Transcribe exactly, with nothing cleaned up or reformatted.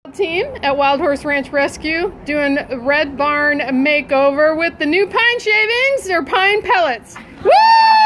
Team at Wild Horse Ranch Rescue doing Red Barn Makeover with the new pine shavings or pine pellets. Woo!